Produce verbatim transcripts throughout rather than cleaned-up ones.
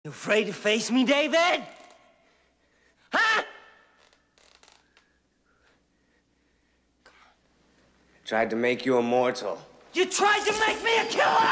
You afraid to face me, David? Huh? Come on. Tried to make you immortal. You tried to make me a killer!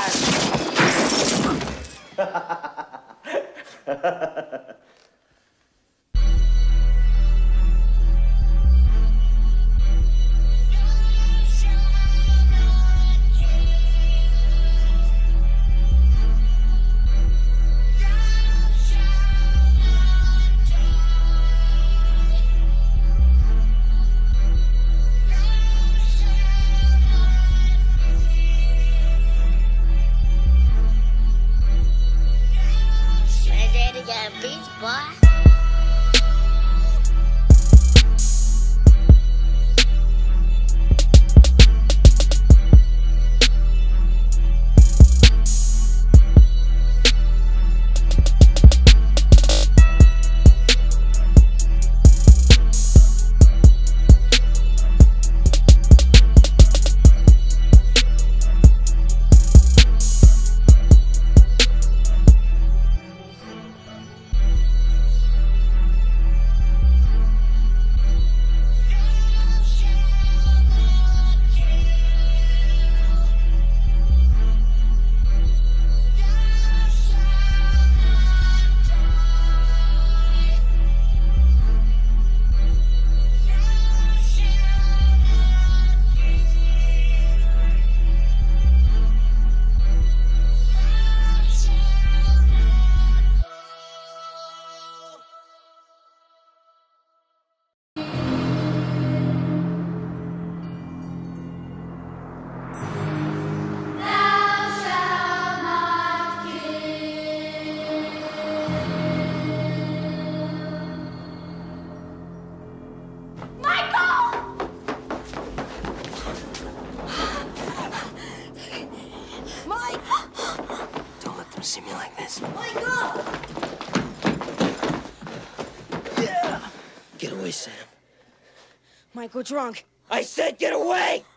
Beats, boy. See me like this. Michael! Yeah! Get away, Sam. Michael, drunk. I said get away!